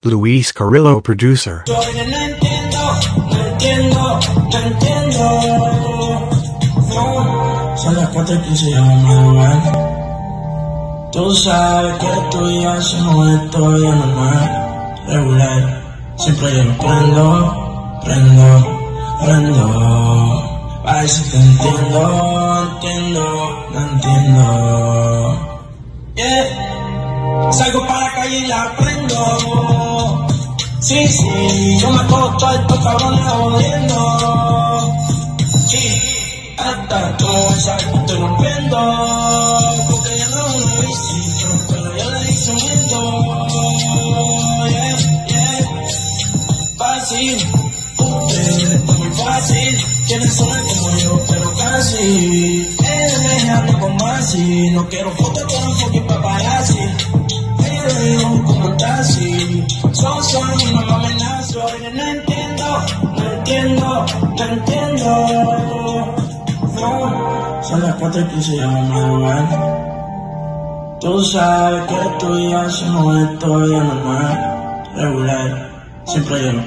Luis Carrillo, producer. Yo no entiendo, no entiendo, no entiendo. No, son las 4:15 y vamos a jugar. Tú sabes que tú y yo hacemos esto ya normal, regular. Siempre yo lo prendo. A ver si te entiendo, no entiendo. Yeah. Salgo para la calle y la prendo. Sí, yo me acosto a estos cabrones jodiendo. Sí, hasta todo salgo estoy rompiendo. Porque ya no es una bici, pero yo le hice un mundo. Yeah. Fácil, ustedes es muy fácil. Quieren sonar como yo, pero casi. Ando con Masi, no quiero fotos con un fucking paparazzi. Como un taxi, son y no me amenazo. No entiendo. No, son las 4:15 y ya vamos a jugar. Tú sabes que tú y yo hacemos esto ya normal, regular. Siempre yo lo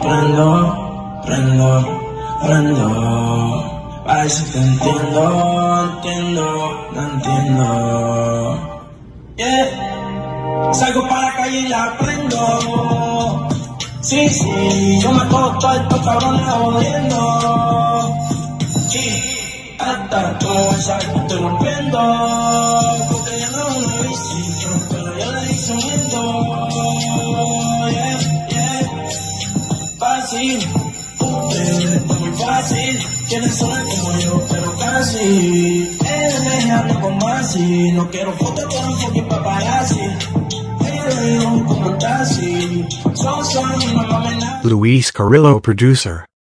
prendo. A ver si te entiendo, no entiendo. Yeah. Salgo para la calle y la prendo. Sí, yo me acosto a estos cabrones jodiendo. Sí, hasta todo salgo estoy rompiendo. Porque ya no es una bici, pero yo le hice un mundo. Yeah. Fácil, ustedes es muy fácil. Quieren sonar como yo, pero casi. Ando con Masi, no quiero fotos con un fucking paparazzi. Como un taxi, son y no me amenazan. Luis Carrillo, producer.